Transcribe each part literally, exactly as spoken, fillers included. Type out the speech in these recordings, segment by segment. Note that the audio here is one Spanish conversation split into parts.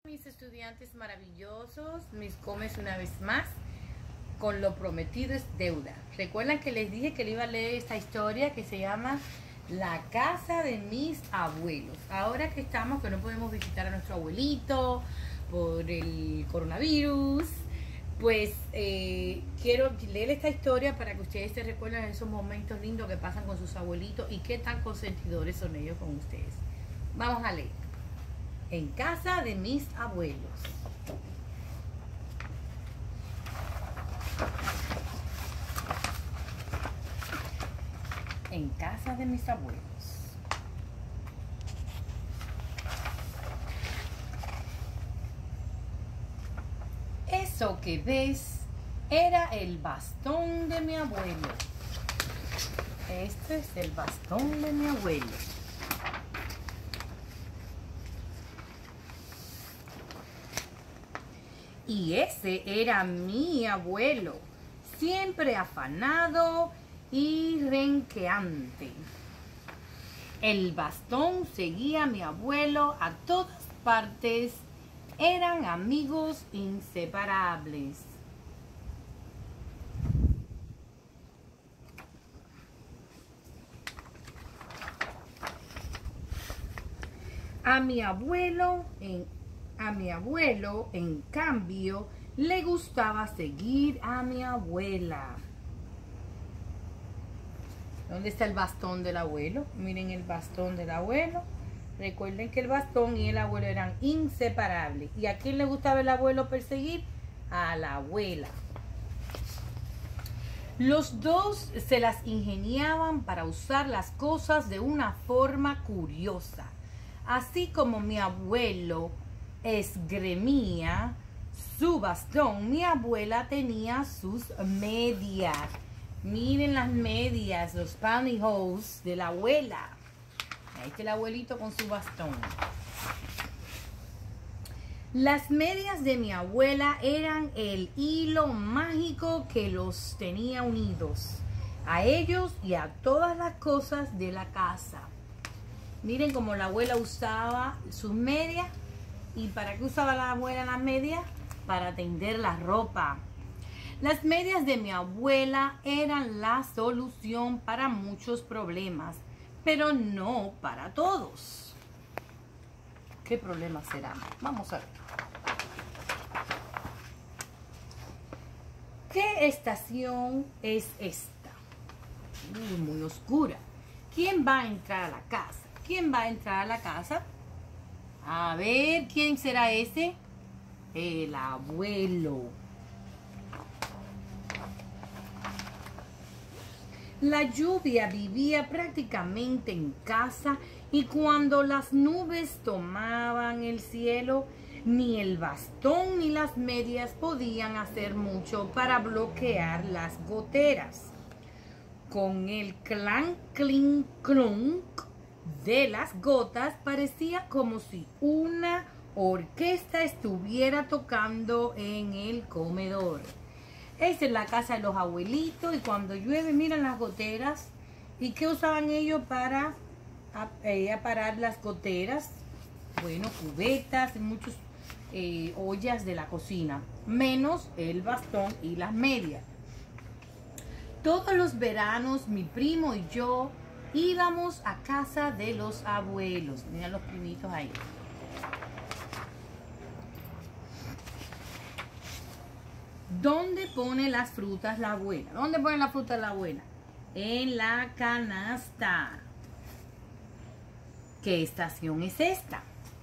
Mis estudiantes maravillosos, mis comes una vez más, con lo prometido es deuda. Recuerdan que les dije que le iba a leer esta historia que se llama La casa de mis abuelos. Ahora que estamos, que no podemos visitar a nuestro abuelito por el coronavirus, pues eh, quiero leer esta historia para que ustedes se recuerden esos momentos lindos que pasan con sus abuelitos y qué tan consentidores son ellos con ustedes. Vamos a leer. En casa de mis abuelos. En casa de mis abuelos. Eso que ves era el bastón de mi abuelo. Este es el bastón de mi abuelo. Y ese era mi abuelo, siempre afanado y renqueante. El bastón seguía a mi abuelo a todas partes. Eran amigos inseparables. A mi abuelo, en, a mi abuelo, en cambio, le gustaba seguir a mi abuela. ¿Dónde está el bastón del abuelo? Miren el bastón del abuelo. Recuerden que el bastón y el abuelo eran inseparables. ¿Y a quién le gustaba el abuelo perseguir? A la abuela. Los dos se las ingeniaban para usar las cosas de una forma curiosa. Así como mi abuelo esgrimía su bastón, mi abuela tenía sus medias. Miren las medias, los pantyhose de la abuela. Ahí está el abuelito con su bastón. Las medias de mi abuela eran el hilo mágico que los tenía unidos, a ellos y a todas las cosas de la casa. Miren cómo la abuela usaba sus medias. ¿Y para qué usaba la abuela las medias? Para tender la ropa. Las medias de mi abuela eran la solución para muchos problemas, pero no para todos. ¿Qué problema será? Vamos a ver. ¿Qué estación es esta? Uy, muy oscura. ¿Quién va a entrar a la casa? ¿Quién va a entrar a la casa? A ver, ¿quién será ese? El abuelo. La lluvia vivía prácticamente en casa y cuando las nubes tomaban el cielo, ni el bastón ni las medias podían hacer mucho para bloquear las goteras. Con el clan, clink, clunk de las gotas parecía como si una orquesta estuviera tocando en el comedor. Esta es la casa de los abuelitos y cuando llueve, miren las goteras. ¿Y qué usaban ellos para eh, parar las goteras? Bueno, cubetas y muchas eh, ollas de la cocina, menos el bastón y las medias. Todos los veranos mi primo y yo íbamos a casa de los abuelos. Miren los primitos ahí. ¿Dónde pone las frutas la abuela? ¿Dónde pone la fruta la abuela? En la canasta. ¿Qué estación es esta?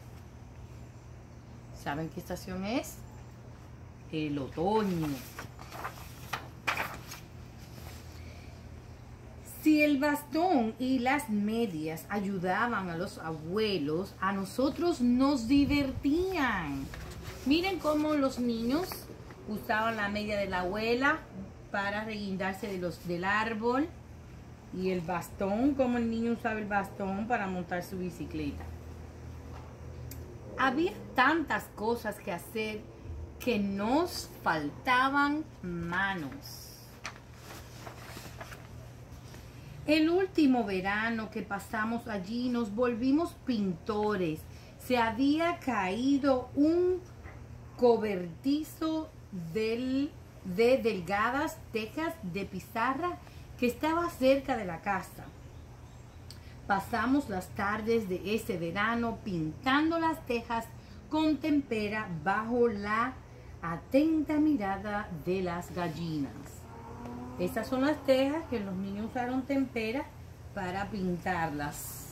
¿Saben qué estación es? El otoño. Si el bastón y las medias ayudaban a los abuelos, a nosotros nos divertían. Miren cómo los niños usaban la media de la abuela para reguindarse de los, del árbol. Y el bastón, como el niño usaba el bastón para montar su bicicleta. Había tantas cosas que hacer que nos faltaban manos. El último verano que pasamos allí nos volvimos pintores. se había caído un cobertizo del, de delgadas tejas de pizarra que estaba cerca de la casa. Pasamos las tardes de ese verano pintando las tejas con tempera bajo la atenta mirada de las gallinas. Estas son las tejas que los niños usaron tempera para pintarlas.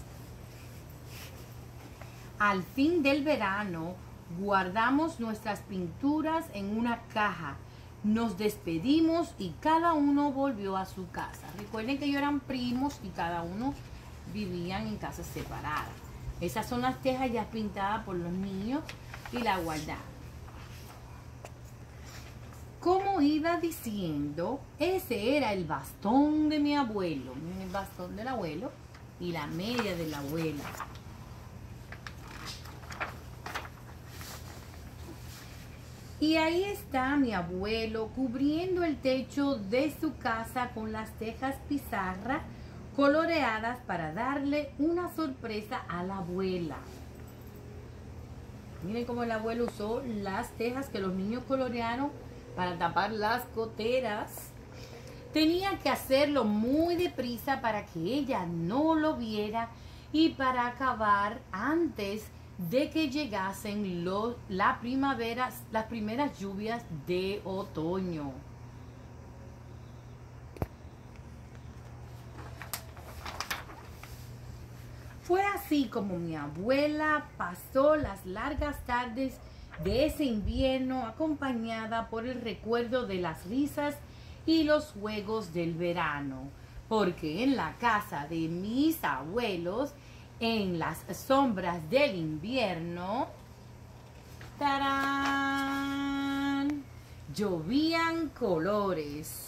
Al fin del verano, guardamos nuestras pinturas en una caja. Nos despedimos y cada uno volvió a su casa. Recuerden que ellos eran primos y cada uno vivían en casas separadas. Esas son las tejas ya pintadas por los niños y la guardaron. Como iba diciendo, ese era el bastón de mi abuelo. Miren el bastón del abuelo y la media de la abuela. Y ahí está mi abuelo cubriendo el techo de su casa con las tejas pizarra coloreadas para darle una sorpresa a la abuela. Miren cómo el abuelo usó las tejas que los niños colorearon para tapar las goteras. Tenía que hacerlo muy deprisa para que ella no lo viera y para acabar antes de que llegasen los, la primavera, las primeras lluvias de otoño. Fue así como mi abuela pasó las largas tardes de ese invierno, acompañada por el recuerdo de las risas y los juegos del verano, porque en la casa de mis abuelos, en las sombras del invierno, ¡tarán!, llovían colores.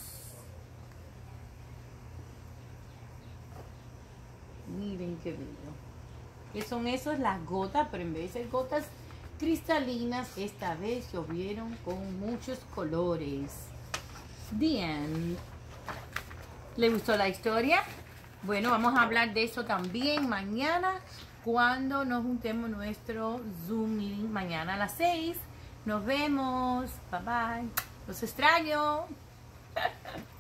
Miren qué bello. ¿Qué son esos? Las gotas, pero en vez de ser gotas cristalinas, esta vez llovieron con muchos colores. Bien. ¿Le gustó la historia? Bueno, vamos a hablar de eso también mañana cuando nos juntemos nuestro Zoom meeting mañana a las seis. Nos vemos. Bye bye. Los extraño.